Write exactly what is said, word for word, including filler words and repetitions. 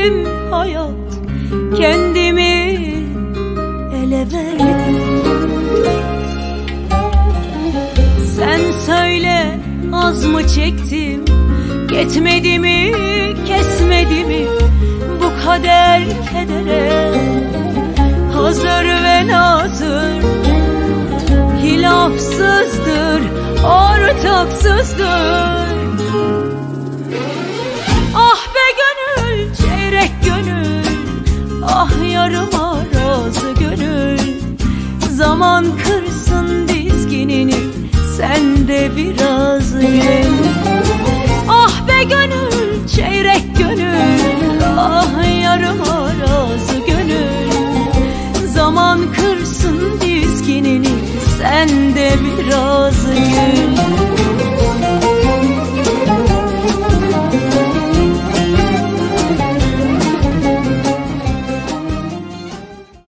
verdim hayat, kendimi ele verdim. Sen söyle, az mı çektim, yetmedi mi, kesmedi mi bu kader kedere? Hazır ve nazır, hilafsızdır, ortaksızdır. Ah be gönül, çeyrek gönül, ah yarım arazı gönül. Zaman kırsın dizginini, sen de biraz gül. Ah be gönül, çeyrek gönül, ah yarım arazı gönül. Zaman kırsın dizginini, sen de biraz gül.